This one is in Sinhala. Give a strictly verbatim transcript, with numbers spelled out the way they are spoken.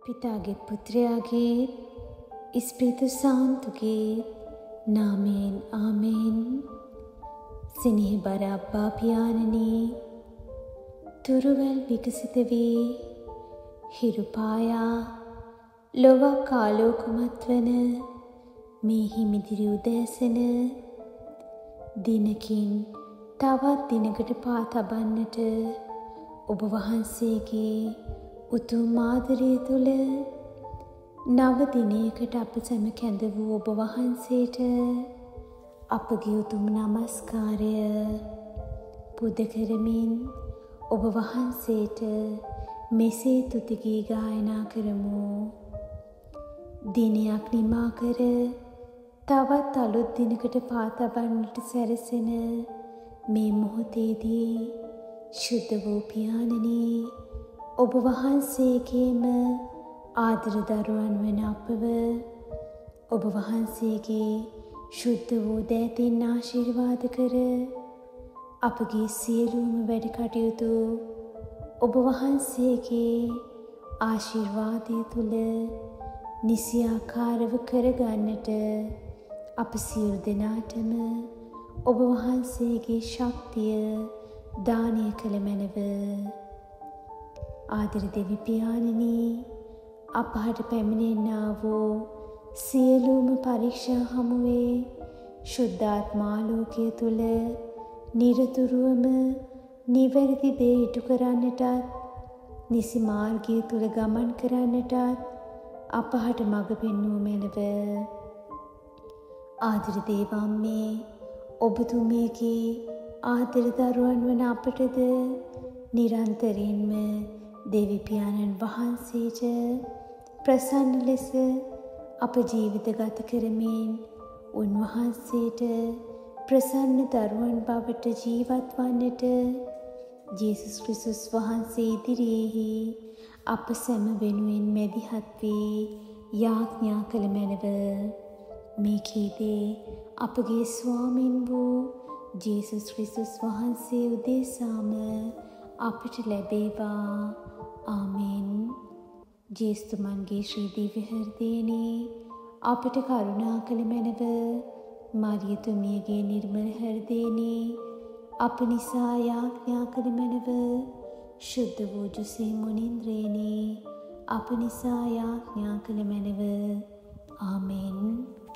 පිතාගේත් පුත්‍රයාගේත් ඉස්ප්‍රීතු සාන්තුගේ නාමයෙන් ආමෙන්. සිනහබර අබ්බා පියාණනි, තුරුවැල් විකසිත වී හිරුපායා ලොවක් ආලෝකමත් වන මේ හිමිදිරි උදෑසන දිනකින් තවත් දිනකට පා තබන්නට ඔබ වහන්සේගේ උතුම් ආදරය තුළ නව දිනයකට අප සැම කැඳ වූ ඔබ වහන්සේට අපගේ උතුම් නමස්කාරය පුද කරමින් ඔබ වහන්සේට මෙසේ තුති ගී ගායනා කරමු. දිනයක් නිමා කර තවත් අලුත් දිනකට පා තබන්නට සැරසෙන මේ මොහොතේදී ශුද්ධ වූ පියාණනි, ඔබ වහන්සේගේම ආදර දරුවන් වන අපව ඔබ වහන්සේගේ ශුද්ධ වූ දෑතින් ආශිර්වාද කර අපගේ සියලුම වැඩ කටයුතු ඔබ වහන්සේගේ ආශිර්වාදය තුළ නිසියාකාරව කරගන්නට අප සියලු දෙනාටම ඔබ වහන්සේගේ ශක්තිය දානය කළ මැනව. ආදර දෙවි පියාණනි, අපහට පැමිණෙන්නා වූ සියලුම පරීක්ෂා හමුවේ ශුද්ධාත්මාලෝකය තුළ නිරතුරුවම නිවැරදි දේ ඉටු කරන්නටත් නිසි මාර්ගය තුළ ගමන් කරන්නටත් අපහට මඟ පෙන්වූ මැනව. ආදර දේවම්මේ, ඔබතුමියගේ ආදර දරුවන් වන අපටද නිරන්තරයෙන්ම දෙවි පියාණන් වහන්සේට ප්‍රසන්න ලෙස අප ජීවිත ගත කරමින් උන්වහන්සේට ප්‍රසන්න දරුවන් බවට ජීවත් වන්නට ජේසුස් ක්‍රිස්තුස් වහන්සේ ඉදිරියෙහි අප සැම වෙනුවෙන් මැදිහත් වී යාඥා කළ මැනව. මේකීදී අපගේ ස්වාමින් වූ ජේසුස් ක්‍රිස්තුස් වහන්සේ උදෙසාම අපට ලැබේවා. ආමෙන්. ජේසුතුමන්ගේ ශ්‍රී දිව්‍ය හෘදයෙනි අපට කරුණා කළ මැනව. මරියතුමියගේ නිර්මල හෘදයෙනි අප නිසා යාඥා කළ මැනව. ශුද්ධ වූ ජුසේ මුනින්ද්‍රයෙනි අප නිසා යාඥා කළ මැනව. ආමෙන්.